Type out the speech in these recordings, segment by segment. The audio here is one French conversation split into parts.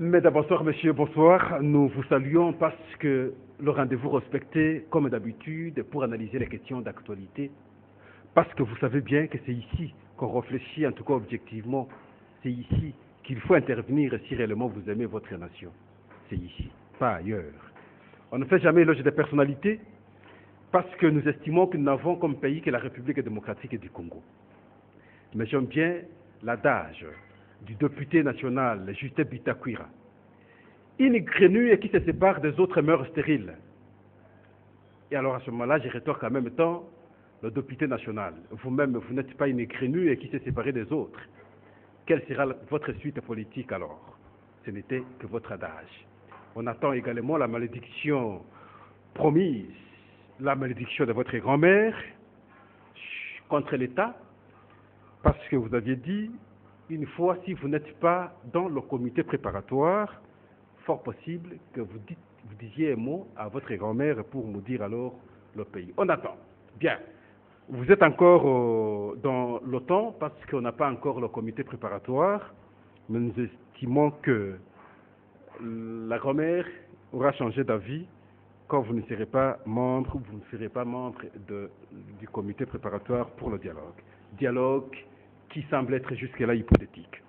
Mesdames, bonsoir, messieurs, bonsoir. Nous vous saluons parce que le rendez-vous respecté, comme d'habitude, pour analyser les questions d'actualité. Parce que vous savez bien que c'est ici qu'on réfléchit, en tout cas objectivement. C'est ici qu'il faut intervenir si réellement vous aimez votre nation. C'est ici, pas ailleurs. On ne fait jamais éloge des personnalités parce que nous estimons que nous n'avons comme pays que la République démocratique du Congo. Mais j'aime bien l'adage du député national Justin Bitakwira. Une grenouille qui se sépare des autres meurt stérile. Et alors à ce moment-là, je rétorque en même temps, le député national, vous-même, vous n'êtes pas une grenouille qui s'est séparée des autres. Quelle sera votre suite politique alors? Ce n'était que votre adage. On attend également la malédiction promise, la malédiction de votre grand-mère contre l'État, parce que vous aviez dit, une fois, si vous n'êtes pas dans le comité préparatoire, fort possible que vous disiez un mot à votre grand-mère pour maudire alors le pays. On attend. Bien. Vous êtes encore dans l'OTAN parce qu'on n'a pas encore le comité préparatoire, mais nous estimons que la grand-mère aura changé d'avis quand vous ne serez pas membre ou vous ne serez pas membre du comité préparatoire pour le dialogue. Dialogue qui semble être jusque-là hypothétique.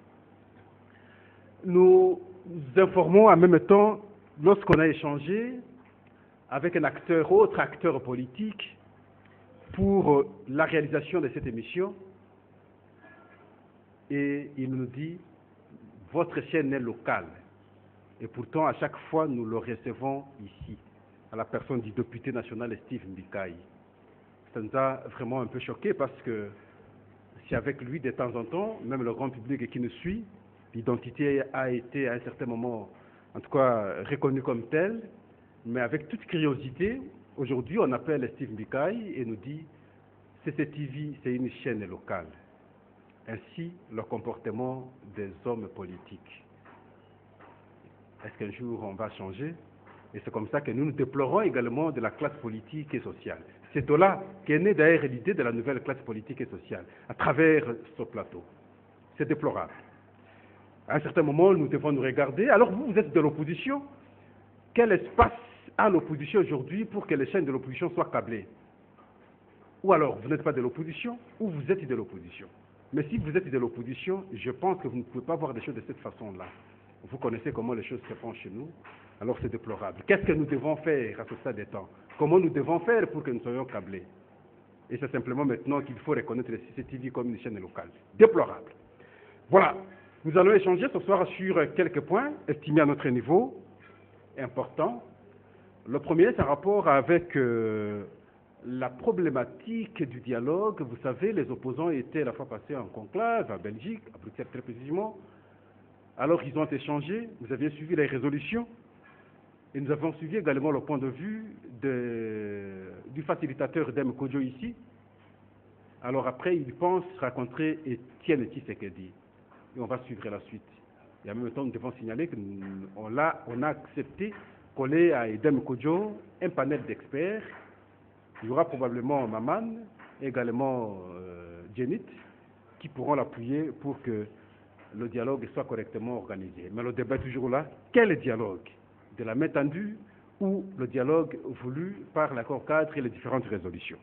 Nous informons en même temps, lorsqu'on a échangé avec un acteur, autre acteur politique, pour la réalisation de cette émission, et il nous dit, votre chaîne est locale. Et pourtant, à chaque fois, nous le recevons ici, à la personne du député national Steve Mbikaï. Ça nous a vraiment un peu choqué parce que c'est avec lui de temps en temps, même le grand public qui nous suit, l'identité a été à un certain moment, en tout cas, reconnue comme telle, mais avec toute curiosité, aujourd'hui, on appelle Steve Mbikaï et nous dit CCTV, c'est une chaîne locale. Ainsi, le comportement des hommes politiques. Est-ce qu'un jour, on va changer? Et c'est comme ça que nous nous déplorons également de la classe politique et sociale. C'est de là qu'est née d'ailleurs l'idée de la nouvelle classe politique et sociale, à travers ce plateau. C'est déplorable. À un certain moment, nous devons nous regarder. Alors vous, vous êtes de l'opposition. Quel espace a l'opposition aujourd'hui pour que les chaînes de l'opposition soient câblées? Ou alors, vous n'êtes pas de l'opposition, ou vous êtes de l'opposition. Mais si vous êtes de l'opposition, je pense que vous ne pouvez pas voir des choses de cette façon-là. Vous connaissez comment les choses se font chez nous, alors c'est déplorable. Qu'est-ce que nous devons faire à ce stade des temps? Comment nous devons faire pour que nous soyons câblés? Et c'est simplement maintenant qu'il faut reconnaître les CCTV comme une chaîne locale. Déplorable. Voilà. Nous allons échanger ce soir sur quelques points estimés à notre niveau, importants. Le premier, c'est un rapport avec la problématique du dialogue. Vous savez, les opposants étaient la fois passée en conclave, à Belgique, à Bruxelles très précisément. Alors ils ont échangé, vous aviez suivi les résolutions, et nous avons suivi également le point de vue du facilitateur d'M. Kodjo ici. Alors après, il pense rencontrer Étienne Tshisekedi. Et on va suivre la suite. Et en même temps, nous devons signaler qu'on a accepté coller à Edem Kodjo un panel d'experts. Il y aura probablement Maman, également Djenit, qui pourront l'appuyer pour que le dialogue soit correctement organisé. Mais le débat est toujours là. Quel dialogue? De la main tendue ou le dialogue voulu par l'accord cadre et les différentes résolutions?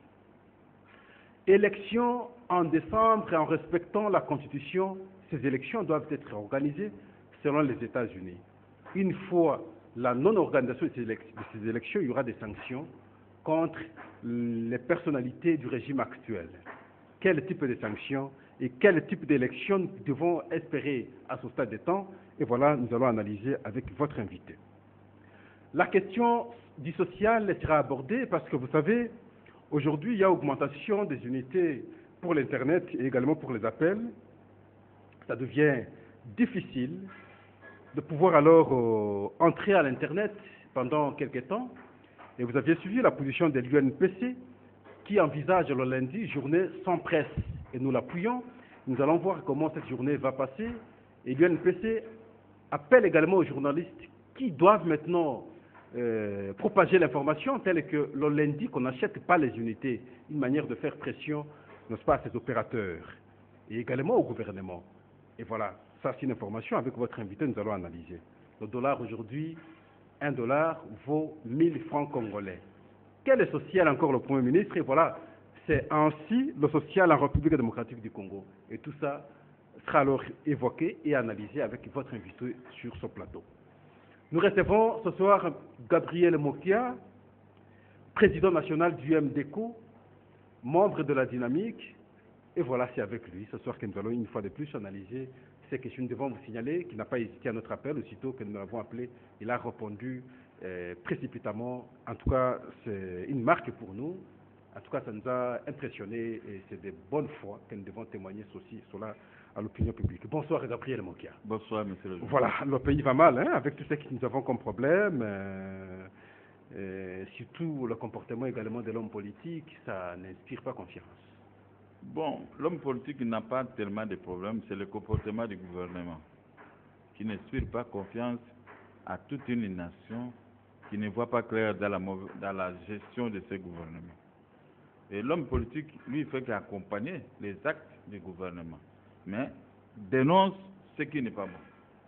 Élections en décembre et en respectant la Constitution, ces élections doivent être organisées selon les États-Unis. Une fois la non-organisation de ces élections, il y aura des sanctions contre les personnalités du régime actuel. Quel type de sanctions et quel type d'élections nous devons espérer à ce stade des temps? Et voilà, nous allons analyser avec votre invité. La question du social sera abordée parce que vous savez, aujourd'hui, il y a augmentation des unités pour l'Internet et également pour les appels. Ça devient difficile de pouvoir alors entrer à l'Internet pendant quelques temps. Et vous aviez suivi la position de l'UNPC qui envisage le lundi journée sans presse. Et nous l'appuyons. Nous allons voir comment cette journée va passer. Et l'UNPC appelle également aux journalistes qui doivent maintenant propager l'information telle que le lundi qu'on n'achète pas les unités. Une manière de faire pression, n'est-ce pas, à ces opérateurs. Et également au gouvernement. Et voilà, ça c'est une information avec votre invité, nous allons analyser. Le dollar aujourd'hui, 1 dollar vaut 1000 francs congolais. Quel est social encore le Premier ministre? Et voilà, c'est ainsi le social en République démocratique du Congo. Et tout ça sera alors évoqué et analysé avec votre invité sur ce plateau. Nous recevons ce soir Gabriel Mokia, président national du MDECO, membre de la Dynamique. Et voilà, c'est avec lui ce soir que nous allons une fois de plus analyser ces questions. Nous devons vous signaler qu'il n'a pas hésité à notre appel. Aussitôt que nous l'avons appelé, il a répondu précipitamment. En tout cas, c'est une marque pour nous. En tout cas, ça nous a impressionnés et c'est de bonne foi que nous devons témoigner cela à l'opinion publique. Bonsoir, Gabriel Mokia. Bonsoir, monsieur le juge. Voilà, le pays va mal, hein, avec tout ce que nous avons comme problème. Surtout le comportement également de l'homme politique, ça n'inspire pas confiance. Bon, l'homme politique n'a pas tellement de problèmes, c'est le comportement du gouvernement qui n'inspire pas confiance à toute une nation qui ne voit pas clair dans la gestion de ce gouvernement. Et l'homme politique, lui, il fait qu'accompagner les actes du gouvernement, mais dénonce ce qui n'est pas bon.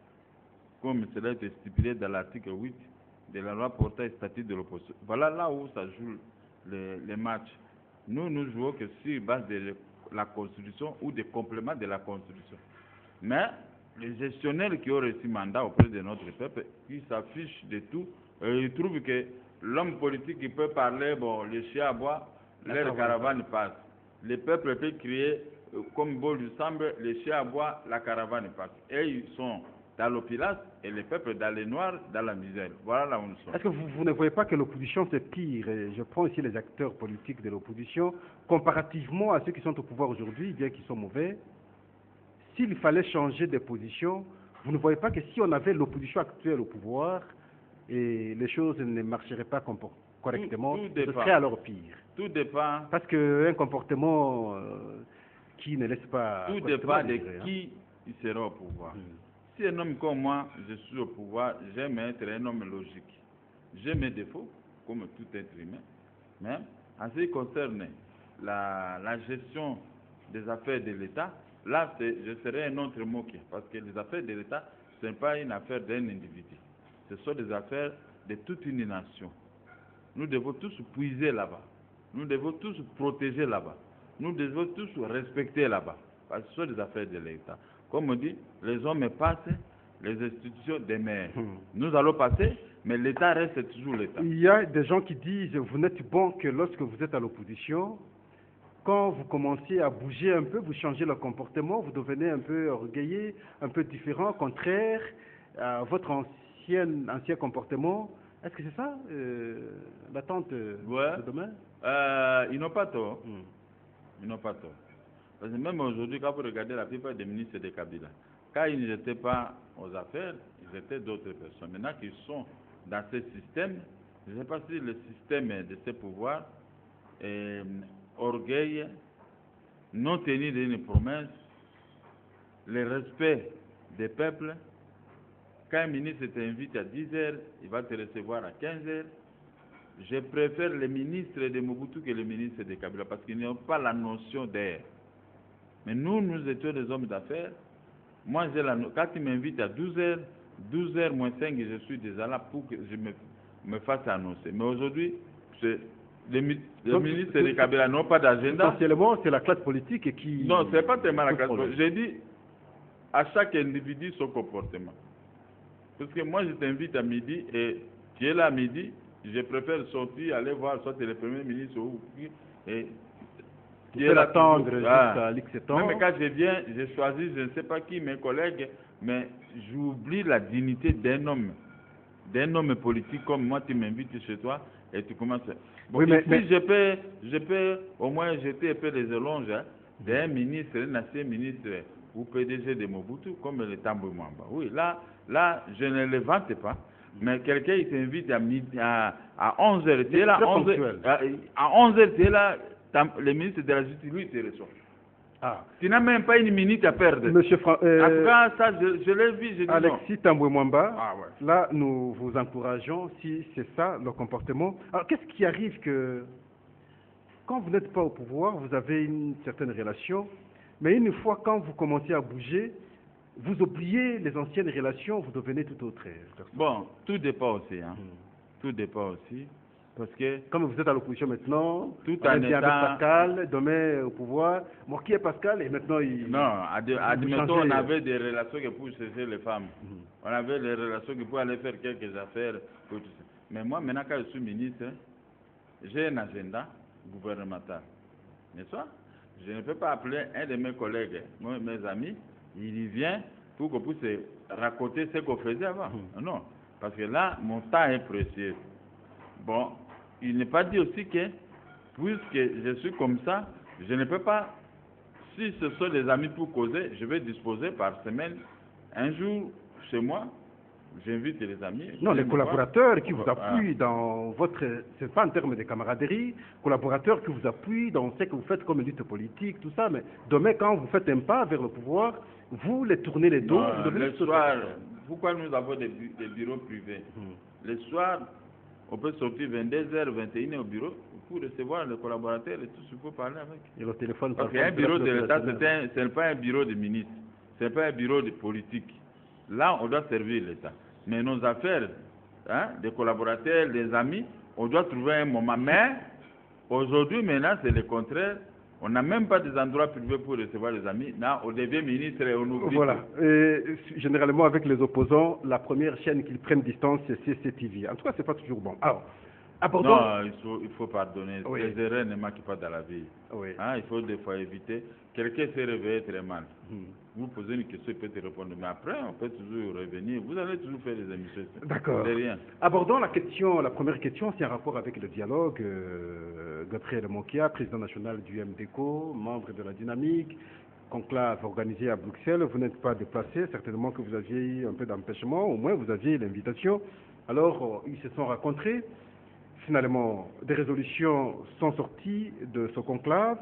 Comme cela a été stipulé dans l'article 8 de la loi portant statut de l'opposition. Voilà là où ça joue les matchs. Nous jouons que sur base de la Constitution ou des compléments de la Constitution. Mais les gestionnaires qui ont reçu mandat auprès de notre peuple, qui s'affichent de tout, ils trouvent que l'homme politique qui peut parler, bon, les chiens aboient, leur caravane passe. Le peuple peut crier comme beau lui semble, les chiens aboient, la caravane passe. Et ils sont dans l'opulence et le peuple dans les noirs, dans la misère. Voilà là où nous sommes. Est-ce que vous ne voyez pas que l'opposition c'est pire? Et je prends ici les acteurs politiques de l'opposition, comparativement à ceux qui sont au pouvoir aujourd'hui, bien qu'ils sont mauvais. S'il fallait changer de position, vous ne voyez pas que si on avait l'opposition actuelle au pouvoir, et les choses ne marcheraient pas correctement, ce serait alors pire. Tout dépend. Parce qu'un comportement qui ne laisse pas... Tout dépend de qui il sera au pouvoir. Si un homme comme moi, je suis au pouvoir, j'aime être un homme logique. J'ai mes défauts, comme tout être humain. Mais en ce qui concerne la gestion des affaires de l'État, là, je serais un autre moqué. Parce que les affaires de l'État, ce n'est pas une affaire d'un individu. Ce sont des affaires de toute une nation. Nous devons tous puiser là-bas. Nous devons tous protéger là-bas. Nous devons tous respecter là-bas. Parce que ce sont des affaires de l'État. Comme on dit, les hommes passent, les institutions demeurent. Nous allons passer, mais l'État reste toujours l'État. Il y a des gens qui disent, vous n'êtes bon que lorsque vous êtes à l'opposition. Quand vous commencez à bouger un peu, vous changez le comportement, vous devenez un peu orgueilleux, un peu différent, contraire à votre ancien comportement. Est-ce que c'est ça l'attente de demain? Ils n'ont pas tort. Ils n'ont pas tort. Parce que même aujourd'hui, quand vous regardez la plupart des ministres de Kabila, quand ils n'étaient pas aux affaires, ils étaient d'autres personnes. Maintenant qu'ils sont dans ce système, je ne sais pas si le système de ce pouvoir, orgueil, non tenu d'une promesse, le respect des peuples. Quand un ministre t'invite à 10 heures, il va te recevoir à 15 heures. Je préfère les ministres de Mobutu que les ministres de Kabila parce qu'ils n'ont pas la notion d'heure. Mais nous étions des hommes d'affaires. Moi, quand tu m'invites à 12 heures moins 5, je suis déjà là pour que je me fasse annoncer. Mais aujourd'hui, les ministres de Kabila n'ont pas d'agenda. Essentiellement, c'est la classe politique qui... Non, ce n'est pas tellement la classe politique. J'ai dit à chaque individu son comportement. Parce que moi, je t'invite à midi et tu es là à midi, je préfère sortir, aller voir soit le Premier ministre ou qui. Tu peux l'attendre jusqu'à l'X temps. Même quand je viens, je choisis, je ne sais pas qui, mes collègues, mais j'oublie la dignité d'un homme politique comme moi, tu m'invites chez toi et tu commences. Bon, oui, mais je peux au moins jeter un peu les éloges d'un ministre, un ancien ministre ou PDG de Mobutu, comme le Tambwe Mwamba. Oui, là, je ne le vante pas. Mais quelqu'un, il t'invite à 11h, tu es là, à 11h, tu es là, le ministre de la Justice, lui, il te reçoit. Ah. Tu n'as même pas une minute à perdre. Monsieur en tout cas, ça, je l'ai vu, je dis Alexis Tambwe Mwamba, ouais. Là, nous vous encourageons, si c'est ça, le comportement. Alors, qu'est-ce qui arrive que, quand vous n'êtes pas au pouvoir, vous avez une certaine relation, mais une fois, quand vous commencez à bouger, vous oubliez les anciennes relations, vous devenez tout autre personne. Bon, tout dépend aussi. Hein. Tout dépend aussi. Parce que, comme vous êtes à l'opposition maintenant, tout on en est bien étant... avec Pascal, demain au pouvoir. Moi, qui est Pascal? Et maintenant, il... Non, admettons, changez. on avait des relations que pour chercher les femmes. On avait des relations que pour aller faire quelques affaires. Pour tout ça. Mais moi, maintenant, quand je suis ministre, j'ai un agenda gouvernemental. N'est-ce pas? Je ne peux pas appeler un de mes collègues, mes amis, il y vient pour qu'on puisse raconter ce qu'on faisait avant. Non, parce que là, mon temps est précieux. Bon, il n'est pas dit aussi que, puisque je suis comme ça, je ne peux pas, si ce sont des amis pour causer, je vais disposer par semaine, un jour chez moi, j'invite les amis. Non, les collaborateurs qui vous appuient dans votre... C'est pas en termes de camaraderie, collaborateurs qui vous appuient dans ce que vous faites comme lutte politique, tout ça, mais demain, quand vous faites un pas vers le pouvoir, vous les tournez les dos, vous devenez... Le soir, pourquoi nous avons des bureaux privés? Le soir, on peut sortir 22h, 21h au bureau pour recevoir les collaborateurs et tout ce qu'il faut parler avec. Et le téléphone... Parce qu'un bureau de l'État, ce n'est pas un bureau de ministre, ce n'est pas un bureau de politique. Là, on doit servir l'État. Mais nos affaires, hein, des collaborateurs, des amis, on doit trouver un moment. Mais aujourd'hui, maintenant, c'est le contraire. On n'a même pas des endroits privés pour recevoir les amis. Là, on devient ministre et on oublie. Voilà. Et généralement, avec les opposants, la première chaîne qu'ils prennent distance, c'est CCTV. En tout cas, c'est pas toujours bon. Alors, abordons... Non, il faut pardonner. Oui. Les erreurs ne manquent pas dans la vie. Oui. Hein, il faut des fois éviter. Quelqu'un s'est réveillé très mal. Vous posez une question, il peut te répondre. Mais après, on peut toujours revenir. Vous allez toujours faire des émissions. D'accord. C'est rien. Abordons la première question, c'est en rapport avec le dialogue. Gabriel Mokia, président national du MDECO, membre de la Dynamique, conclave organisé à Bruxelles. Vous n'êtes pas déplacé, certainement que vous aviez eu un peu d'empêchement, au moins vous aviez l'invitation. Alors, ils se sont rencontrés. Finalement, des résolutions sont sorties de ce conclave.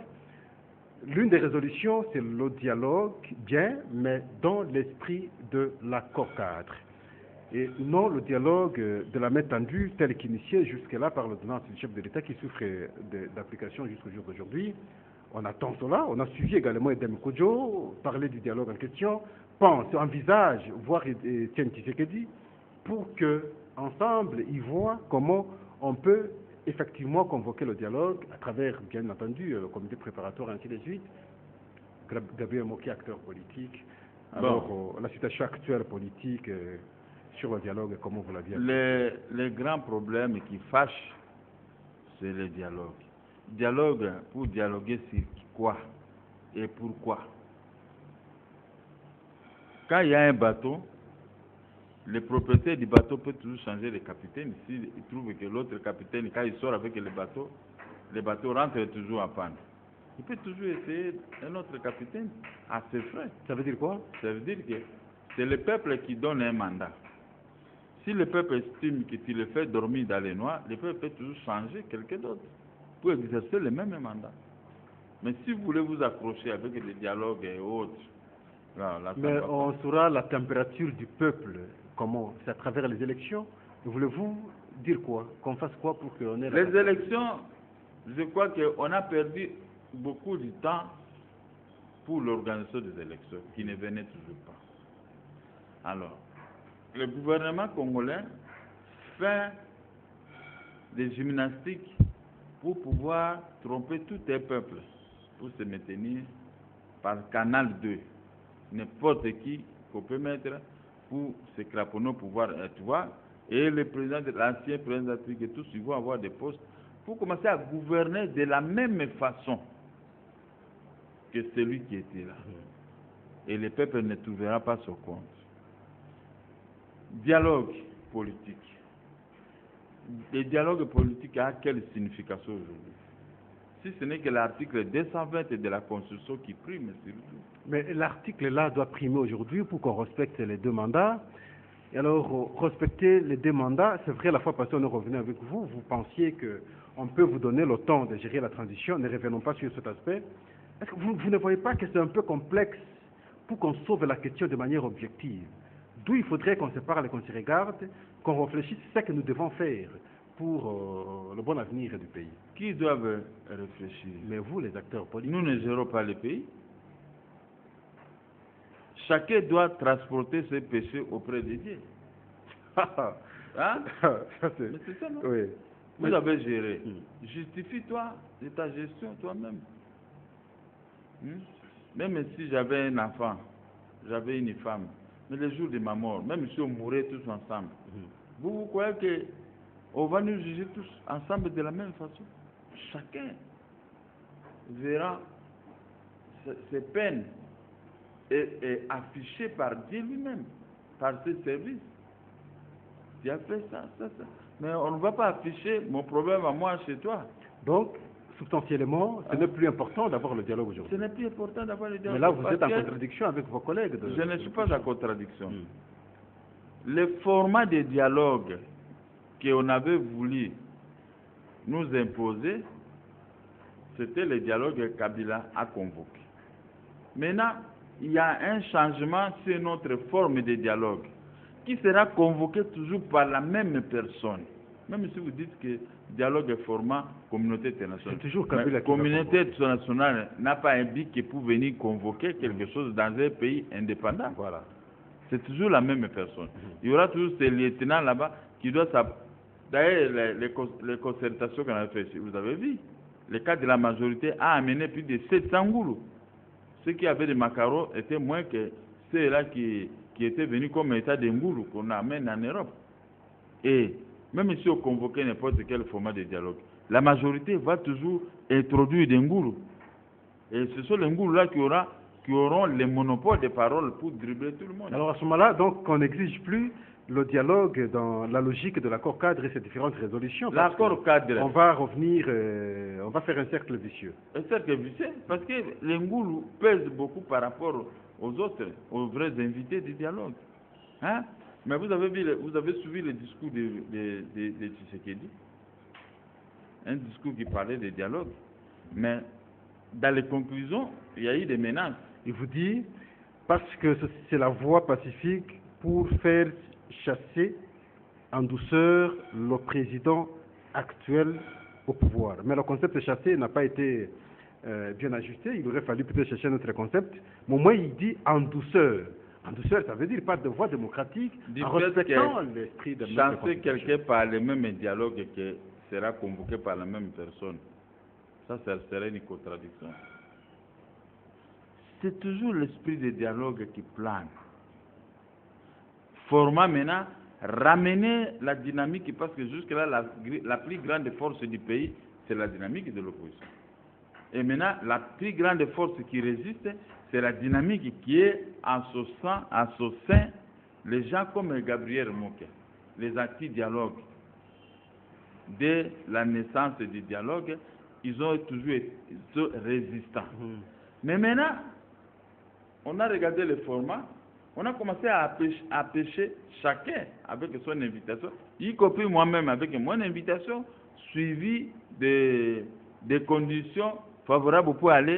L'une des résolutions, c'est le dialogue, bien, mais dans l'esprit de l'accord cadre. Et non le dialogue de la main tendue tel qu'initié jusque-là par l'ordonnance du chef de l'État qui souffre d'application jusqu'au jour d'aujourd'hui. On attend cela. On a suivi également Edem Kodjo parler du dialogue en question, pense, envisage, voir Etienne Tshisekedi, pour que ensemble ils voient comment on peut effectivement convoquer le dialogue à travers, bien entendu, le comité préparatoire ainsi de suite. Gabriel Mokia, acteur politique. Alors, la situation actuelle politique sur le dialogue, comment vous l'aviez appris? Les grands problèmes qui fâchent, c'est le dialogue. Dialogue, pour dialoguer sur quoi et pourquoi? Quand il y a un bateau, le propriétaire du bateau peut toujours changer de capitaine. S'il trouve que l'autre capitaine, quand il sort avec le bateau rentre toujours en panne. Il peut toujours essayer un autre capitaine à ses frais. Ça veut dire quoi? Ça veut dire que c'est le peuple qui donne un mandat. Si le peuple estime que tu le fais dormir dans les noix, le peuple peut toujours changer quelqu'un d'autre pour exercer le même mandat. Mais si vous voulez vous accrocher avec des dialogues et autres, là, mais on saura la température du peuple. Comment? C'est à travers les élections. Voulez-vous dire quoi? Qu'on fasse quoi pour qu'on ait... Les élections, je crois qu'on a perdu beaucoup de temps pour l'organisation des élections, qui ne venait toujours pas. Alors, le gouvernement congolais fait des gymnastiques pour pouvoir tromper tout un peuple, pour se maintenir par canal 2. N'importe qui qu'on peut mettre pour se craponner au pouvoir, tu vois, et le président de l'ancien président de l'Afrique et tous, ils vont avoir des postes pour commencer à gouverner de la même façon que celui qui était là. Et le peuple ne trouvera pas son compte. Dialogue politique. Le dialogue politique a quelle signification aujourd'hui? Si ce n'est que l'article 220 de la Constitution qui prime surtout. Mais l'article là doit primer aujourd'hui pour qu'on respecte les deux mandats. Et alors, respecter les deux mandats, c'est vrai, la fois passée, on est revenu avec vous. Vous pensiez qu'on peut vous donner le temps de gérer la transition. Ne revenons pas sur cet aspect. Est-ce que vous ne voyez pas que c'est un peu complexe pour qu'on sauve la question de manière objective? D'où il faudrait qu'on se parle et qu'on se regarde, qu'on réfléchisse ce que nous devons faire pour le bon avenir du pays. Qui doivent réfléchir? Mais vous, les acteurs politiques. Nous ne gérons pas le pays. chacun doit transporter ses péchés auprès de Dieu. Hein? Ça, Mais c'est ça, non? oui. Vous avez géré. Justifie-toi de ta gestion toi-même. Même si j'avais un enfant, j'avais une femme, mais le jour de ma mort, même si on mourrait tous ensemble, vous croyez qu'on va nous juger tous ensemble de la même façon? Chacun verra ses peines et affichées par Dieu lui-même, par ses services. Tu as fait ça. Mais on ne va pas afficher mon problème à moi chez toi. Donc, substantiellement, ce n'est plus important d'avoir le dialogue aujourd'hui. Ce n'est plus important d'avoir le dialogue. Mais là, vous êtes en contradiction avec vos collègues. Je ne suis pas en contradiction. Le format de dialogue qu'on avait voulu nous imposer, c'était le dialogue que Kabila a convoqué. Maintenant, il y a un changement sur notre forme de dialogue qui sera convoqué toujours par la même personne. Même si vous dites que dialogue est format communauté internationale. C'est toujours Kabila qui communauté internationale n'a pas un but pour venir convoquer quelque chose dans un pays indépendant. Voilà. C'est toujours la même personne. Il y aura toujours ces lieutenants là-bas qui doivent s'appuyer. D'ailleurs, les concertations qu'on a fait, vous avez vu, le cas de la majorité a amené plus de 700 gourous. Ceux qui avaient des macarons étaient moins que ceux-là qui étaient venus comme état de gourous qu'on amène en Europe. Et même si on convoquait n'importe quel format de dialogue, la majorité va toujours introduire des gourous. Et ce sont les gourous-là qui auront le monopole des paroles pour dribbler tout le monde. Alors à ce moment-là, donc, on n'exige plus le dialogue dans la logique de l'accord cadre et ses différentes résolutions. L'accord cadre. On va revenir, on va faire un cercle vicieux. Un cercle vicieux, parce que les Ngoulous pèsent beaucoup par rapport aux autres, aux vrais invités du dialogue. Hein? Mais vous avez suivi le discours de Tshisekedi, un discours qui parlait de dialogue. Mais dans les conclusions, il y a eu des menaces. Il vous dit, parce que c'est la voie pacifique pour faire chasser en douceur le président actuel au pouvoir. Mais le concept de chasser n'a pas été bien ajusté. Il aurait fallu peut-être chercher un autre concept. Mais au moins, il dit en douceur. En douceur, ça veut dire pas de voie démocratique, en respectant l'esprit de chasser quelqu'un par le même dialogue qui sera convoqué par la même personne. Ça serait une contradiction. C'est toujours l'esprit de dialogue qui plane. Format maintenant, ramener la dynamique, parce que jusque-là, la plus grande force du pays, c'est la dynamique de l'opposition. Et maintenant, la plus grande force qui résiste, c'est la dynamique qui est en son sein, les gens comme Gabriel Moké, les anti-dialogues. Dès la naissance du dialogue, ils ont toujours été résistants. Mais maintenant, on a regardé le format, on a commencé à pêcher chacun avec son invitation, y compris moi-même avec mon invitation, suivi des conditions favorables pour aller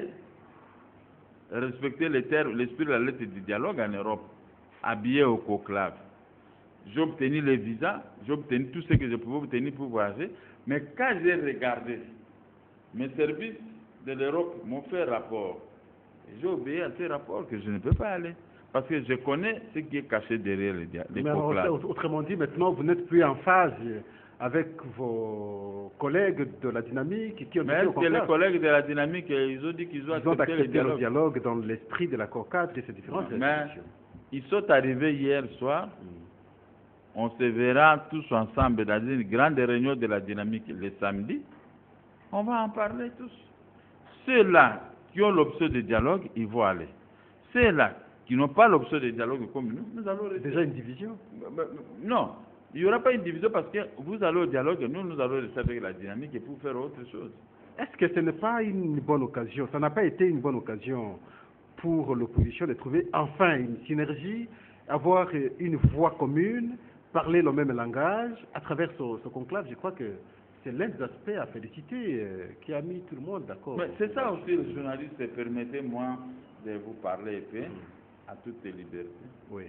respecter l'esprit de la lettre du dialogue en Europe, habillé au conclave. J'ai obtenu les visas, j'ai obtenu tout ce que je pouvais obtenir pour voyager, mais quand j'ai regardé, mes services de l'Europe m'ont fait rapport. J'ai obéi à ces rapports que je ne peux pas aller. Parce que je connais ce qui est caché derrière les conclaves. Autrement dit, maintenant, vous n'êtes plus en phase avec vos collègues de la dynamique qui ont été au conclave. Mais les collègues de la dynamique, ils ont dit qu'ils ont accepté le dialogue dans l'esprit de l'accord cadre et ses différentes institutions. Ils sont arrivés hier soir. On se verra tous ensemble dans une grande réunion de la dynamique le samedi. On va en parler tous. Ceux-là qui ont l'option de dialogue, ils vont aller. Ceux-là qui n'ont pas l'option de dialogue comme nous allons rester. Déjà une division? Non, il n'y aura pas une division parce que vous allez au dialogue et nous allons rester avec la dynamique et pour faire autre chose. Est-ce que ce n'est pas une bonne occasion? Ça n'a pas été une bonne occasion pour l'opposition de trouver enfin une synergie, avoir une voix commune, parler le même langage à travers ce conclave? Je crois que c'est l'un des aspects à féliciter qui a mis tout le monde d'accord. Mais c'est ça aussi, les journalistes, permettez-moi de vous parler à toutes les libertés. Oui.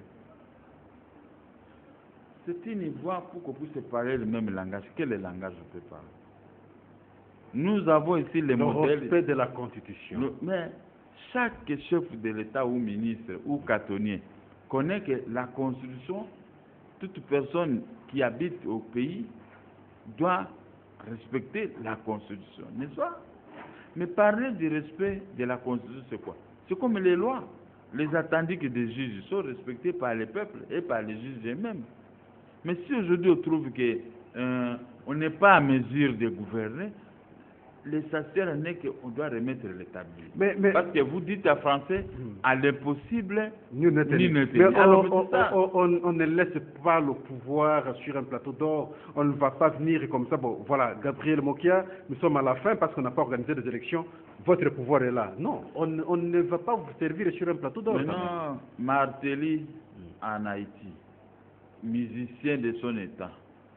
C'est une voie pour qu'on puisse parler le même langage. Quel langage on peut parler? Nous avons ici les modèles. Le respect de la Constitution. Mais chaque chef de l'État ou ministre ou cantonnier connaît que la Constitution, toute personne qui habite au pays doit respecter la Constitution, n'est-ce pas? Mais parler du respect de la Constitution, c'est quoi? C'est comme les lois. Les attendus des juges sont respectés par le peuple et par les juges eux-mêmes. Mais si aujourd'hui on trouve qu'on n'est pas à mesure de gouverner, l'essentiel n'est qu'on doit remettre l'établissement. Parce que vous dites à Français, à l'impossible, nul n'est tenu. Mais on ne laisse pas le pouvoir sur un plateau d'or. On ne va pas venir comme ça. Bon, voilà, Gabriel Mokia, nous sommes à la fin parce qu'on n'a pas organisé des élections. Votre pouvoir est là. Non, on ne va pas vous servir sur un plateau d'or. Maintenant, Martelly en Haïti, musicien de son état,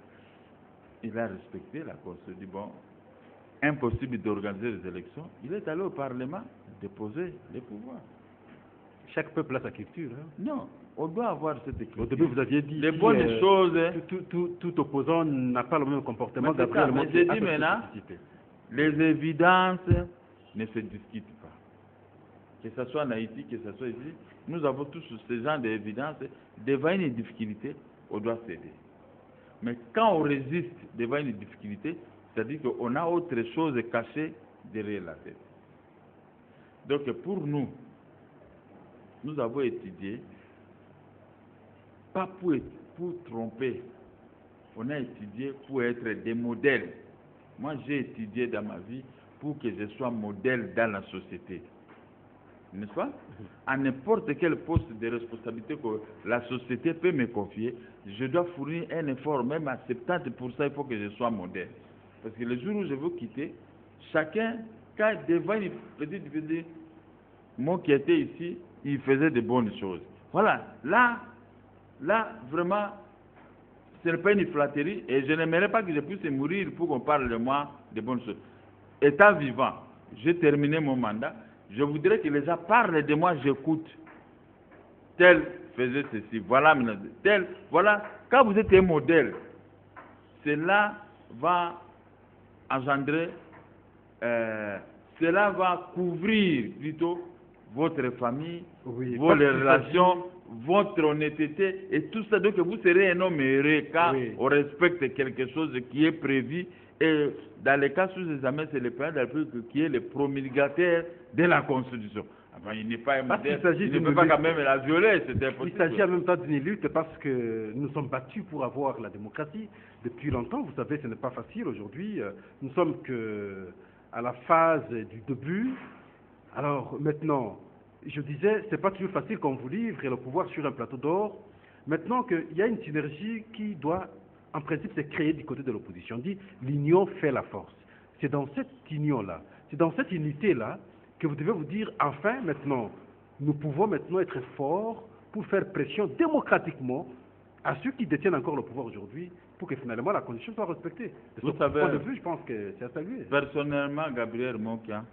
il a respecté la Constitution. Bon, impossible d'organiser des élections, il est allé au Parlement déposer les pouvoirs. Chaque peuple a sa culture. Hein? Non, on doit avoir cette culture. Au début, vous aviez dit les bonnes choses. Tout opposant n'a pas le même comportement. Mais j'ai dit maintenant, les évidences ne se discutent pas. Que ce soit en Haïti, que ce soit ici, nous avons tous ce genre d'évidences. Devant une difficulté, on doit céder. Mais quand on résiste devant une difficulté, c'est-à-dire qu'on a autre chose cachée derrière la tête. Donc pour nous, nous avons étudié, pas pour tromper, on a étudié pour être des modèles. Moi j'ai étudié dans ma vie pour que je sois modèle dans la société. N'est-ce pas? À n'importe quel poste de responsabilité que la société peut me confier, je dois fournir un effort, même à 70%, il faut que je sois modèle. Parce que le jour où je veux quitter, chacun, quand devant une petite vidéo, moi qui étais ici, il faisait de bonnes choses. Voilà, là, vraiment, ce n'est pas une flatterie et je n'aimerais pas que je puisse mourir pour qu'on parle de moi de bonnes choses. Étant vivant, j'ai terminé mon mandat, je voudrais que les gens parlent de moi, j'écoute. Tel faisait ceci, voilà, tel, voilà. Quand vous êtes un modèle, cela va engendrer, cela va couvrir plutôt votre famille, vos relations, votre honnêteté et tout ça. Donc vous serez un homme heureux quand on respecte quelque chose qui est prévu. Et dans les cas sous-examen, c'est le président de la République qui est le promulgateur de la Constitution. Enfin, il n'est pas un modèle, il ne peut pas quand même la violer, c'est impossible. Il s'agit en même temps d'une lutte parce que nous sommes battus pour avoir la démocratie depuis longtemps. Vous savez, ce n'est pas facile aujourd'hui. Nous ne sommes qu'à la phase du début. Alors maintenant, je disais, ce n'est pas toujours facile qu'on vous livre le pouvoir sur un plateau d'or. Maintenant qu'il y a une synergie qui doit, en principe, se créer du côté de l'opposition. On dit l'union fait la force. C'est dans cette union-là, c'est dans cette unité-là que vous devez vous dire, enfin, maintenant, nous pouvons maintenant être forts pour faire pression démocratiquement à ceux qui détiennent encore le pouvoir aujourd'hui pour que finalement la condition soit respectée. De ce point de vue, je pense que c'est à saluer. Personnellement, Gabriel Mokia,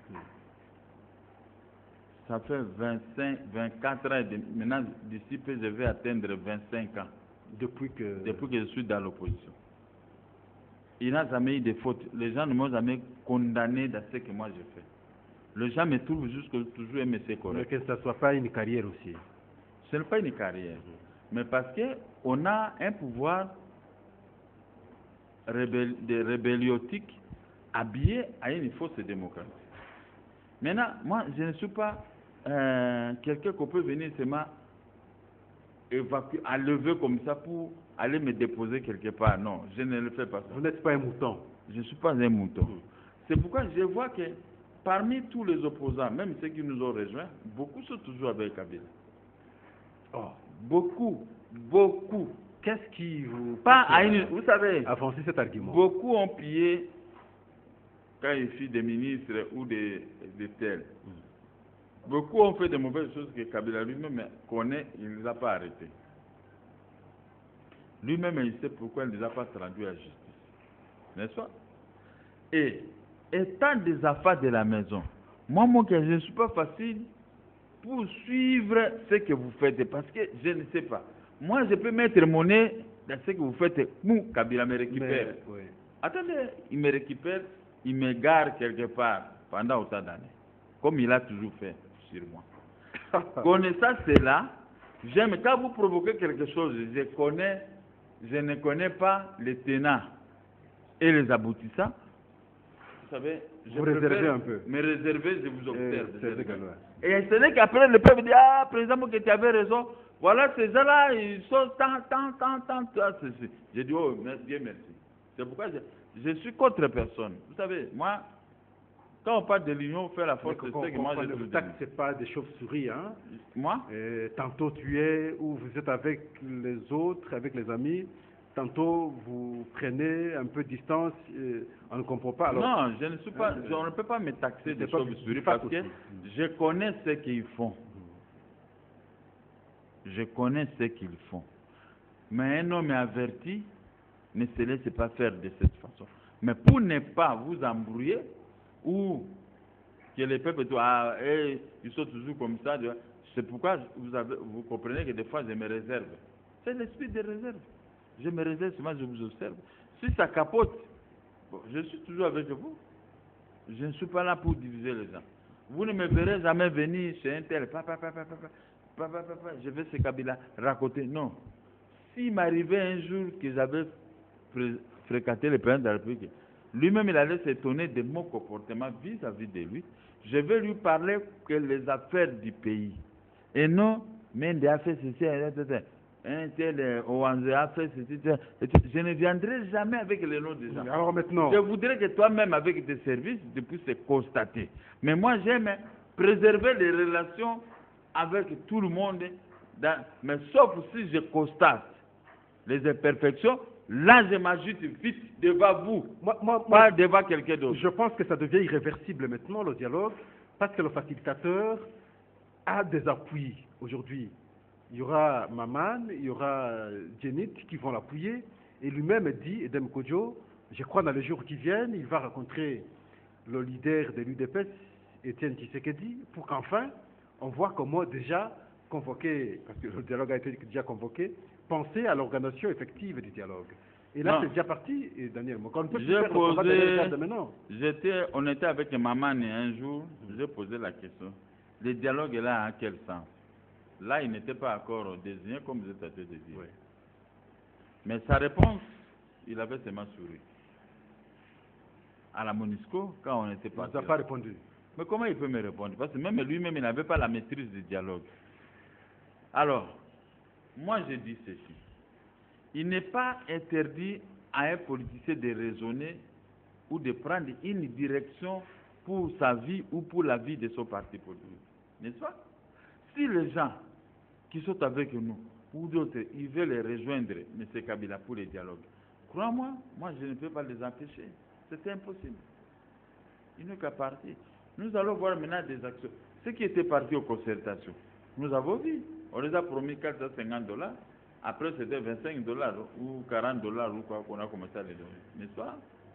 ça fait 24 ans, maintenant d'ici peu je vais atteindre 25 ans. Depuis que je suis dans l'opposition. Il n'a jamais eu de faute. Les gens ne m'ont jamais condamné dans ce que moi j'ai fait. Les gens me trouvent toujours aimé ses corrects. Mais que ça ne soit pas une carrière aussi. Ce n'est pas une carrière. Mais parce qu'on a un pouvoir rébelliotique habillé à une fausse démocratie. Maintenant, moi, je ne suis pas quelqu'un qu'on peut venir seulement évacuer, à lever comme ça pour aller me déposer quelque part. Non, je ne le fais pas ça. Vous n'êtes pas un mouton. Je ne suis pas un mouton. C'est pourquoi je vois que parmi tous les opposants, même ceux qui nous ont rejoints, beaucoup sont toujours avec Kabila. Oh. Beaucoup. Qu'est-ce qui vous... Vous savez, avancer cet argument. Beaucoup ont pillé quand il fut des ministres ou des tels. Beaucoup ont fait de mauvaises choses que Kabila lui-même connaît, il ne les a pas arrêtés. Lui-même, il sait pourquoi il ne les a pas traduits à la justice. N'est-ce pas? Et étant des affaires de la maison, moi, je ne suis pas facile pour suivre ce que vous faites parce que je ne sais pas. Moi, je peux mettre mon nez dans ce que vous faites. Kabila me récupère. Oui. Attendez, il me récupère, il me gare quelque part pendant autant d'années, comme il a toujours fait. sur moi. Connaissant cela, j'aime quand vous provoquez quelque chose, je ne connais pas les tenants et les aboutissants. Vous savez, je réservez un peu. me réserver, je vous observe. Et c'est vrai qu'après le peuple dit, ah, président, que tu avais raison. Voilà, ces gens-là, ils sont tant. J'ai dit, oh, Dieu merci. C'est pourquoi je suis contre personne. Vous savez, moi, quand on parle de l'union, on fait la force de ce que moi je ne vous taxez pas des chauves-souris, hein? Moi? Tantôt tu es, ou vous êtes avec les autres, avec les amis. Tantôt, vous prenez un peu de distance, on ne comprend pas. Alors, non, je ne suis pas, on ne peut pas me taxer de chauves-souris parce que je connais ce qu'ils font. Je connais ce qu'ils font. Mais un homme averti ne se laisse pas faire de cette façon. Mais pour ne pas vous embrouiller, ou que les peuples, ils sont toujours comme ça, c'est pourquoi vous comprenez que des fois je me réserve. C'est l'esprit de réserve. Je me réserve seulement, je vous observe. Si ça capote, bon, je suis toujours avec vous. Je ne suis pas là pour diviser les gens. Vous ne me verrez jamais venir chez un tel, je vais ce Kabila raconter. Non. S'il m'arrivait un jour que j'avais fréquenté le président de la République, lui-même il allait s'étonner de mon comportement vis-à-vis de lui, je vais lui parler que les affaires du pays. Et non, mais il a fait ceci, un tel Owanze a fait ceci. Je ne viendrai jamais avec le nom des gens. Alors maintenant, je voudrais que toi-même, avec tes services, tu puisses constater. Mais moi, j'aime préserver les relations avec tout le monde, mais sauf si je constate les imperfections, là je m'ajoute vite devant vous, pas devant quelqu'un d'autre. Je pense que ça devient irréversible maintenant, le dialogue, parce que le facilitateur a des appuis aujourd'hui. Il y aura Maman, il y aura Djenit qui vont l'appuyer, et lui-même dit, Edem Kodjo, je crois dans les jours qui viennent, il va rencontrer le leader de l'UDPS, Étienne Tshisekedi, pour qu'enfin, on voit comment déjà convoquer, parce que le dialogue a été déjà convoqué, penser à l'organisation effective du dialogue. Et là, c'est déjà parti, et Daniel, on ne peut plus faire le combat de maintenant. On était avec Maman et un jour, j'ai posé la question, le dialogue est là en quel sens? Là, il n'était pas encore désigné comme vous êtes en train de dire. Oui. Mais sa réponse, il avait seulement souri. À la MONUSCO, quand on était parti. Il n'a pas répondu. Mais comment il peut me répondre? Parce que même lui-même, il n'avait pas la maîtrise du dialogue. Alors, moi je dis ceci. Il n'est pas interdit à un politicien de raisonner ou de prendre une direction pour sa vie ou pour la vie de son parti politique. N'est-ce pas? Si les gens qui sont avec nous, ou d'autres, ils veulent les rejoindre, M. Kabila, pour les dialogues, crois-moi, moi je ne peux pas les empêcher. C'est impossible. Il n'est qu'à partir. Nous allons voir maintenant des actions. Ceux qui étaient partis aux concertations, nous avons vu. On les a promis $450. Après, c'était $25 ou $40 ou quoi qu'on a commencé à les donner. N'est-ce pas?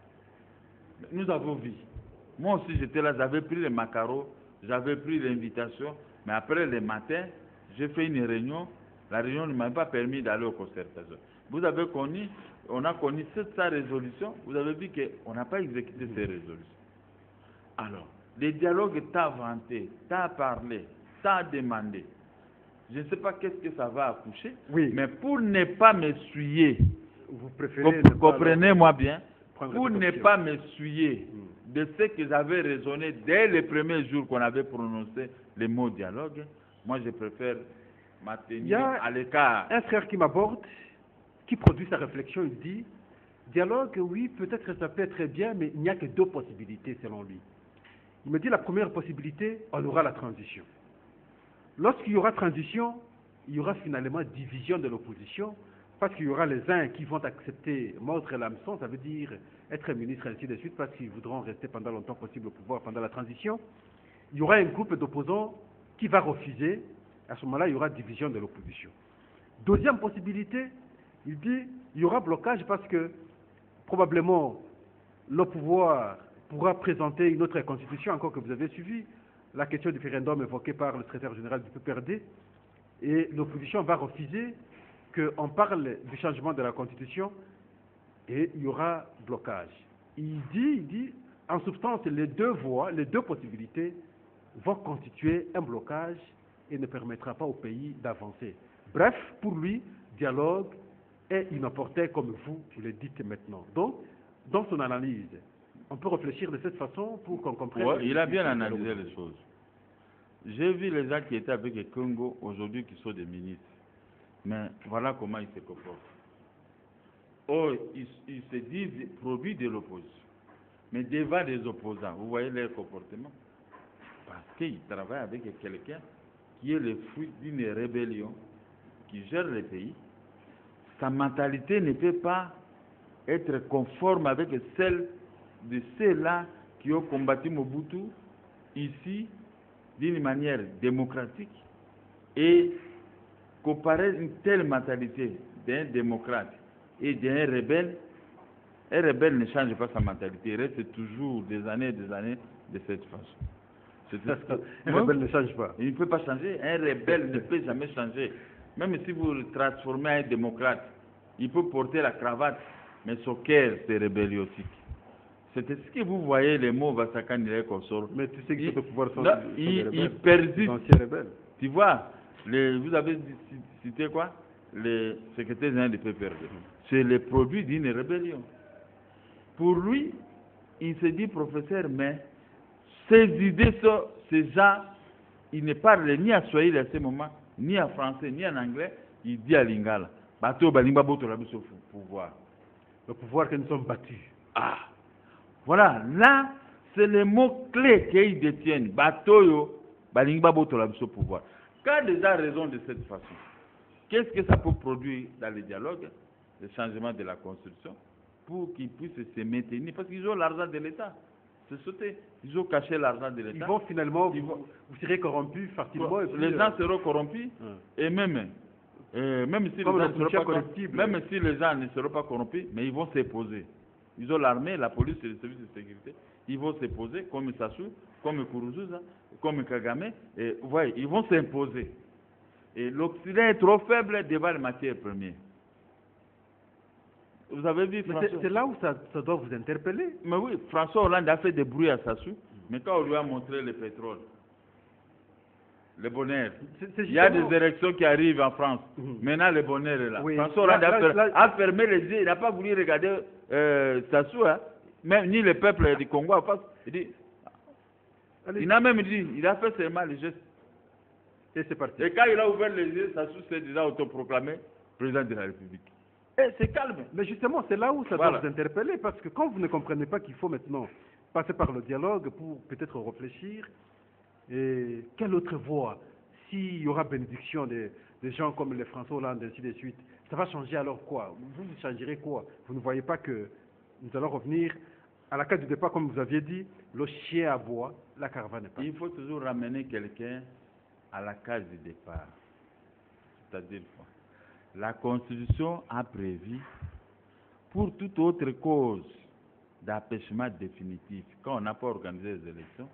Nous avons vu. Moi aussi, j'étais là, j'avais pris les macaroons, j'avais pris l'invitation, mais après le matin, j'ai fait une réunion. La réunion ne m'a pas permis d'aller aux concertations. Vous avez connu, on a connu 700 résolutions. Vous avez vu qu'on n'a pas exécuté ces résolutions. Alors, les dialogues, t'as vanté, t'as parlé, t'as demandé. Je ne sais pas qu'est-ce que ça va accoucher, oui. Mais pour ne pas m'essuyer, vous préférez comprenez-moi bien, pour ne pas m'essuyer de ce que j'avais raisonné dès les premiers jours qu'on avait prononcé le mot dialogue, moi je préfère maintenir à l'écart. Un frère qui m'aborde, qui produit sa réflexion, il dit, dialogue, oui, peut-être que ça peut être très bien, mais il n'y a que deux possibilités selon lui. Il me dit la première possibilité, on aura la transition. Lorsqu'il y aura transition, il y aura finalement division de l'opposition, parce qu'il y aura les uns qui vont accepter mordre l'hameçon, ça veut dire être ministre, ainsi de suite, parce qu'ils voudront rester pendant longtemps possible au pouvoir pendant la transition. Il y aura un groupe d'opposants qui va refuser, à ce moment-là, il y aura division de l'opposition. Deuxième possibilité, il dit, il y aura blocage parce que probablement le pouvoir pourra présenter une autre constitution, encore que vous avez suivi, la question du référendum évoquée par le secrétaire général du PPRD, et l'opposition va refuser qu'on parle du changement de la constitution et il y aura blocage. Il dit, en substance, les deux voies, les deux possibilités vont constituer un blocage et ne permettra pas au pays d'avancer. Bref, pour lui, dialogue est inopportun comme vous le dites maintenant. Donc, dans son analyse, on peut réfléchir de cette façon pour qu'on comprenne. Ouais, il a bien analysé les choses. J'ai vu les gens qui étaient avec les Congo aujourd'hui qui sont des ministres. Mais voilà comment ils se comportent. Oh, ils se disent produits de l'opposition. Mais devant les opposants, vous voyez leur comportement. Parce qu'ils travaillent avec quelqu'un qui est le fruit d'une rébellion, qui gère le pays. Sa mentalité ne peut pas être conforme avec celle de ceux-là qui ont combattu Mobutu ici d'une manière démocratique, et comparer une telle mentalité d'un démocrate et d'un rebelle, un rebelle ne change pas sa mentalité, il reste toujours des années de cette façon. Un rebelle ne change pas. Il ne peut pas changer, un rebelle ne peut jamais changer. Même si vous le transformez en démocrate, il peut porter la cravate, mais son cœur c'est rébelliostique. C'est ce que vous voyez, les mots Vasakan et consort. Mais tu sais que le pouvoir sont il persiste. Tu vois, vous avez cité quoi? Le secrétaire général du PPRD. C'est le produit d'une rébellion. Pour lui, il se dit professeur, mais ces idées, ces gens, il ne parle ni à Swahili à ce moment, ni en français, ni en anglais, il dit à Lingala. Bateau, Balimba, Boto, la pouvoir. Le pouvoir que nous sommes battus. Ah! Voilà, là, c'est les mots-clés qu'ils détiennent. Batoyo, Balingba Botola au pouvoir. Quand des gens raisonnent de cette façon, qu'est-ce que ça peut produire dans le dialogue, le changement de la Constitution, pour qu'ils puissent se maintenir? Parce qu'ils ont l'argent de l'État. C'est sauté. Ils ont caché l'argent de l'État. Ils vont finalement, vous serez corrompus facilement. Les gens seront corrompus, et même si les gens ne seront pas corrompus, mais ils vont s'opposer. Ils ont l'armée, la police et les services de sécurité. Ils vont s'imposer comme Sassou, comme Kourouzuza, comme Kagame. Et vous voyez, ils vont s'imposer. Et l'Occident est trop faible devant les matières premières. Vous avez vu François... C'est là où ça doit vous interpeller. Mais oui, François Hollande a fait des bruits à Sassou. Mais quand on lui a montré le pétrole, le bonheur, il y a des élections qui arrivent en France. Maintenant, le bonheur est là. Oui. François Hollande a fermé les yeux. Il n'a pas voulu regarder Sassou, hein, même ni le peuple du Congo. Il a même dit, il a fait seulement les gestes. Et c'est parti. Et quand il a ouvert les yeux, Sassou s'est déjà autoproclamé président de la République. Et c'est calme. Mais justement, c'est là où ça doit vous interpeller, parce que quand vous ne comprenez pas qu'il faut maintenant passer par le dialogue pour peut-être réfléchir, et quelle autre voie, s'il y aura bénédiction des gens comme les François Hollande, ainsi de suite, ça va changer alors quoi? Vous changerez quoi? Vous ne voyez pas que nous allons revenir à la case du départ, comme vous aviez dit, le chien aboie, la caravane est partie. Il faut toujours ramener quelqu'un à la case du départ. C'est-à-dire quoi? La Constitution a prévu, pour toute autre cause d'empêchement définitif, quand on n'a pas organisé les élections,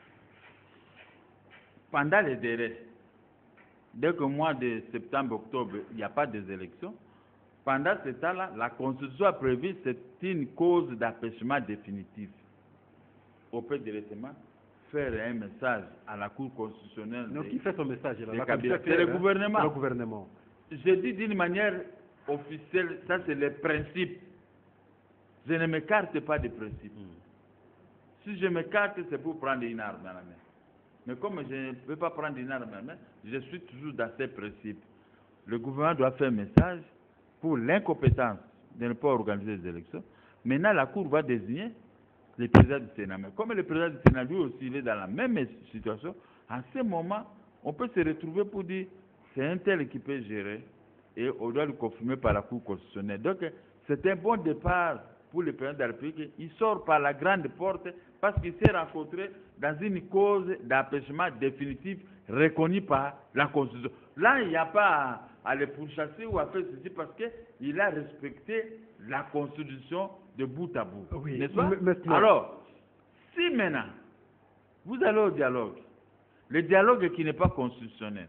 pendant les délais, dès que mois de septembre-octobre, il n'y a pas des élections, pendant ce temps-là, la Constitution a prévu, c'est une cause d'empêchement définitif. On peut directement faire un message à la Cour constitutionnelle. Donc, qui fait son message là? C'est le gouvernement. Le gouvernement. Je dis d'une manière officielle, ça c'est le principe. Je ne m'écarte pas des principes. Si je m'écarte, c'est pour prendre une arme à la main. Mais comme je ne peux pas prendre une arme à la main, je suis toujours dans ces principes. Le gouvernement doit faire un message pour l'incompétence de ne pas organiser les élections. Maintenant, la Cour va désigner le président du Sénat. Mais comme le président du Sénat, lui aussi, il est dans la même situation, à ce moment, on peut se retrouver pour dire c'est un tel qui peut gérer et on doit le confirmer par la Cour constitutionnelle. Donc, c'est un bon départ pour le président de la République. Il sort par la grande porte parce qu'il s'est rencontré dans une cause d'empêchement définitif reconnue par la Constitution. Là, il n'y a pas à le pourchasser ou à faire ceci parce qu'il a respecté la Constitution de bout à bout. Oui, n'est-ce pas? Alors, si maintenant, vous allez au dialogue, le dialogue qui n'est pas constitutionnel,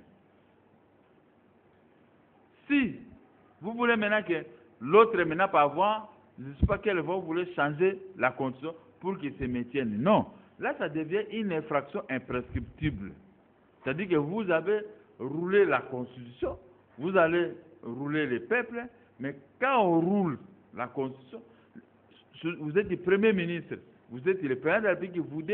si vous voulez maintenant que l'autre maintenant par avoir, je ne sais pas quelle voie vous voulez changer la constitution pour qu'il se maintienne. Non. Là, ça devient une infraction imprescriptible. C'est-à-dire que vous avez roulé la Constitution, vous allez rouler les peuples, mais quand on roule la Constitution, vous êtes le Premier ministre, vous êtes le président de la République, vous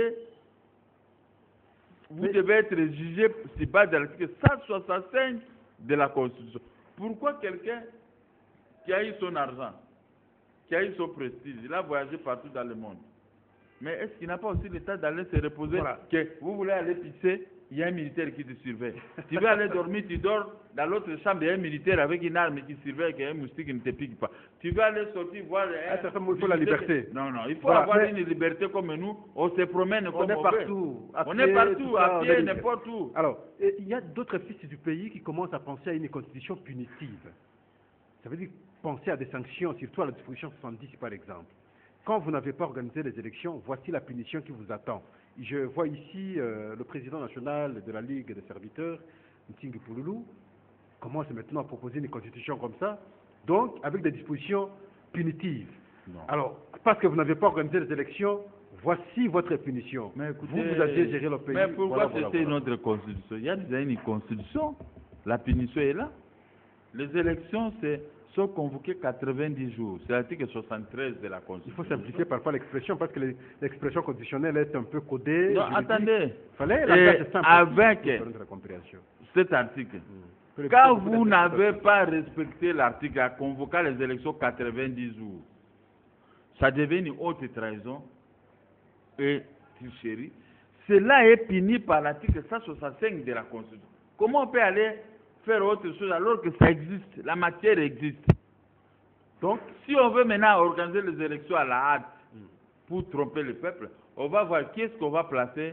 devez être jugé sur base de l'article 165 de la Constitution. Pourquoi quelqu'un qui a eu son argent, qui a eu son prestige, il a voyagé partout dans le monde, mais est-ce qu'il n'a pas aussi le temps d'aller se reposer? Voilà. Que vous voulez aller pisser, il y a un militaire qui te surveille. Tu veux aller dormir, tu dors dans l'autre chambre, il y a un militaire avec une arme qui surveille, qu'il y a un moustique qui ne te pique pas. Tu veux aller sortir voir... il faut la liberté. Non, il faut avoir une liberté comme nous. On se promène comme on veut. On est partout, à pied, n'importe où. Alors, il y a d'autres fils du pays qui commencent à penser à une constitution punitive. Ça veut dire penser à des sanctions, surtout à la disposition 70 par exemple. Quand vous n'avez pas organisé les élections, voici la punition qui vous attend. Je vois ici le président national de la Ligue des serviteurs, Ntingi Pouloulou, commence maintenant à proposer une constitution comme ça, donc avec des dispositions punitives. Non. Alors, parce que vous n'avez pas organisé les élections, voici votre punition. Mais écoutez, vous aviez géré le pays. Mais pourquoi c'était une autre constitution? Il y a déjà une constitution, la punition est là. Les élections, sont convoqués 90 jours. C'est l'article 73 de la Constitution. Il faut simplifier parfois l'expression parce que l'expression constitutionnelle est un peu codée. Non, attendez. Il fallait la simple avec cet article, quand vous n'avez pas respecté l'article à convoquer les élections 90 jours, ça devient une haute trahison et tricherie. Cela est puni par l'article 165 de la Constitution. Comment on peut aller faire autre chose alors que ça existe, la matière existe. Donc, si on veut maintenant organiser les élections à la hâte pour tromper le peuple, on va voir qui est-ce qu'on va placer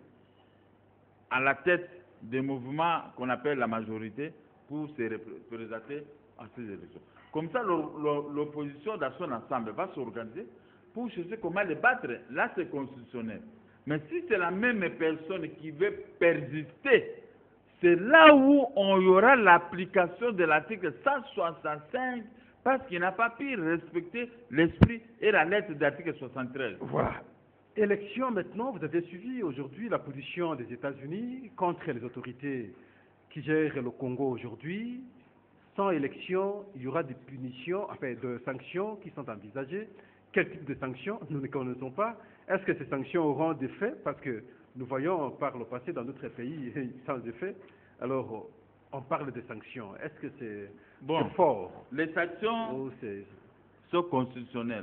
à la tête des mouvements qu'on appelle la majorité pour se représenter à ces élections. Comme ça, l'opposition dans son ensemble va s'organiser pour chercher comment les battre. Là, c'est constitutionnel. Mais si c'est la même personne qui veut persister, c'est là où on y aura l'application de l'article 165 parce qu'il n'a pas pu respecter l'esprit et la lettre de l'article 73. Voilà. Élection maintenant, vous avez suivi aujourd'hui la position des États-Unis contre les autorités qui gèrent le Congo aujourd'hui. Sans élection, il y aura des punitions, enfin de sanctions qui sont envisagées. Quel type de sanctions? Nous ne connaissons pas. Est-ce que ces sanctions auront des faits? Parce que nous voyons par le passé dans d'autres pays sans effet. Alors, on parle de sanctions. Est-ce que c'est fort? Les sanctions sont constitutionnelles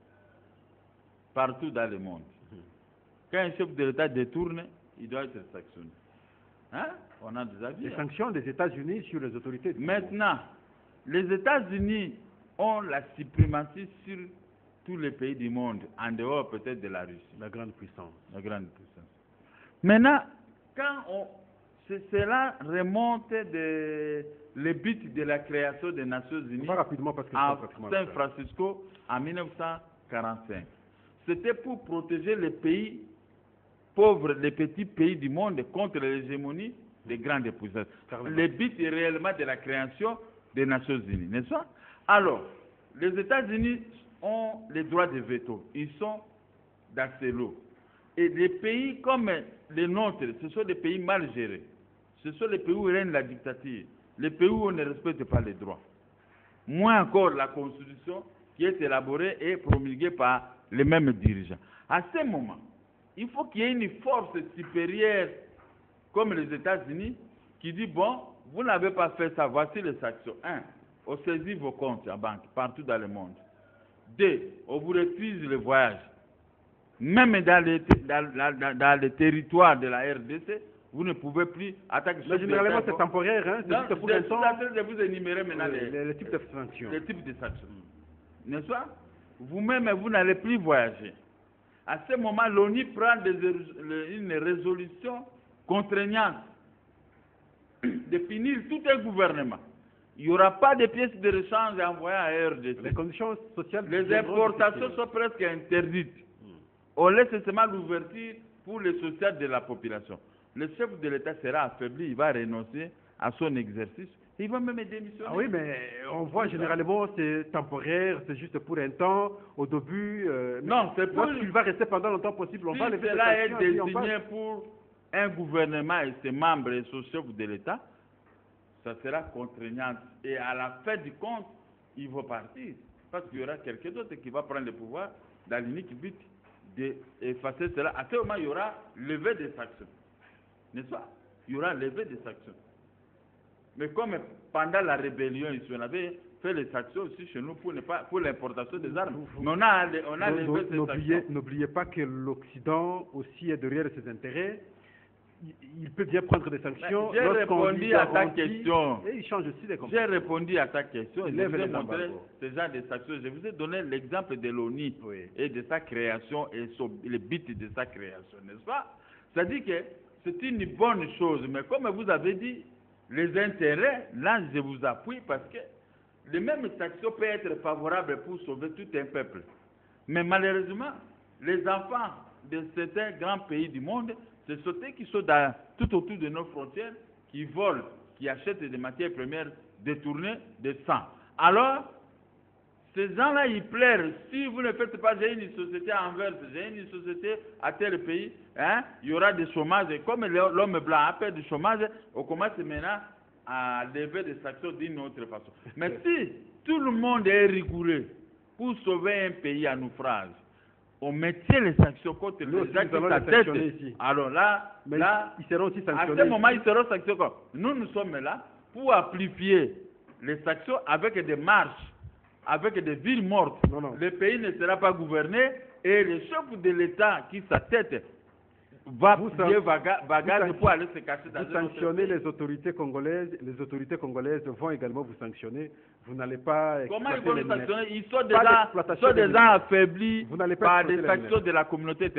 partout dans le monde. Quand un chef de l'État détourne, il doit être sanctionné. Hein? On a des avis. Les sanctions des États-Unis sur les autorités. Maintenant, les États-Unis ont la suprématie sur tous les pays du monde, en dehors peut-être de la Russie. La grande puissance. La grande puissance. Maintenant, quand cela remonte le but de la création des Nations Unies rapidement parce que à San Francisco en 1945. C'était pour protéger les pays pauvres, les petits pays du monde contre l'hégémonie des grandes puissances. Le but est réellement de la création des Nations Unies, n'est-ce pas? Alors, les États-Unis ont les droits de veto. Ils sont dans ces lots. Et les pays comme les nôtres, ce sont des pays mal gérés. Ce sont les pays où règne la dictature. Les pays où on ne respecte pas les droits. Moins encore la Constitution qui est élaborée et promulguée par les mêmes dirigeants. À ce moment, il faut qu'il y ait une force supérieure comme les États-Unis qui dit, bon, vous n'avez pas fait ça, voici les sanctions. 1. On saisit vos comptes en banque partout dans le monde. 2. On vous refuse le voyage. Même dans les territoires de la RDC, vous ne pouvez plus attaquer. Mais généralement, c'est temporaire. Hein? C'est pour l'instant. Je vous énumérer maintenant les types de sanctions. Les types de sanctions. N'est-ce pas? Vous-même, vous n'allez plus voyager. À ce moment, l'ONU prend une résolution contraignante de punir tout un gouvernement. Il n'y aura pas de pièces de rechange envoyées à RDC. Les conditions sociales. Les importations sont presque interdites. On laisse seulement l'ouverture pour le social de la population. Le chef de l'État sera affaibli, il va renoncer à son exercice Il va même démissionner. Ah oui, mais on voit généralement c'est temporaire, c'est juste pour un temps, au début. Non, c'est pour... Lorsqu'il va rester pendant longtemps possible, on va lever cela est sanctions, et puis on désigné passe. pour un gouvernement et ses membres et ses chefs de l'État, ça sera contraignant. Et à la fin du compte, il va partir. Parce qu'il y aura quelqu'un d'autre qui va prendre le pouvoir dans l'unique but d'effacer cela. À ce moment, il y aura levée des sanctions. N'est-ce pas? Il y aura levée des sanctions. Mais comme pendant la rébellion, on avait fait les sanctions aussi chez nous pour l'importation des armes. Mais on a levé ces sanctions. N'oubliez pas que l'Occident aussi est derrière ses intérêts. Il peut bien prendre des sanctions. J'ai répondu à ta question. Et il change aussi des comportements. J'ai répondu à ta question. Je vous ai montré embargos. ce genre de sanctions. Je vous ai donné l'exemple de l'ONU et de sa création et le but de sa création, n'est-ce pas? C'est-à-dire que c'est une bonne chose. Mais comme vous avez dit, les intérêts, là, je vous appuie parce que les mêmes sanctions peuvent être favorables pour sauver tout un peuple. Mais malheureusement, les enfants de certains grands pays du monde, c'est ceux qui sont tout autour de nos frontières, qui volent, qui achètent des matières premières détournées de sang. Alors, ces gens-là, ils pleurent. Si vous ne faites pas, j'ai une société à Anvers, j'ai une société à tel pays, hein, il y aura des chômages. Et comme l'homme blanc a peur du chômage, on commence maintenant à lever des sanctions d'une autre façon. Mais si tout le monde est rigoureux pour sauver un pays en naufrage, on mettait les sanctions contre les gens qui s'attêtent. Alors là, ils seront aussi sanctionnés. À ce moment, ils seront sanctionnés. Nous sommes là pour amplifier les sanctions avec des marches, avec des villes mortes. Non. Le pays ne sera pas gouverné et le chef de l'État qui s'attête va plier bagage pour aller se cacher dans vous sanctionnez les autorités congolaises vont également vous sanctionner. Vous n'allez pas. Comment ils vont nous sanctionner? Ils sont déjà affaiblis par des sanctions de la communauté internationale.